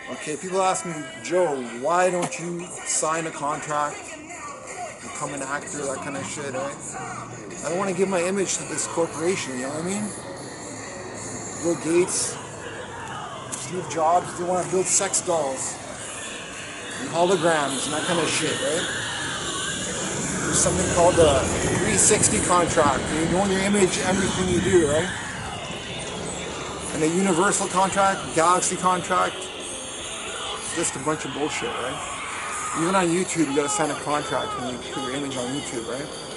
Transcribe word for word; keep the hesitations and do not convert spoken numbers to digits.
Okay, people ask me, Joe, why don't you sign a contract, become an actor, that kind of shit, right? I don't want to give my image to this corporation, you know what I mean? Bill Gates, Steve Jobs, they want to build sex dolls and holograms and that kind of shit, right? There's something called the three sixty contract. You own your image, everything you do, right? And the universal contract, galaxy contract, it's just a bunch of bullshit, right? Even on YouTube, you gotta sign a contract when you put your image on YouTube, right?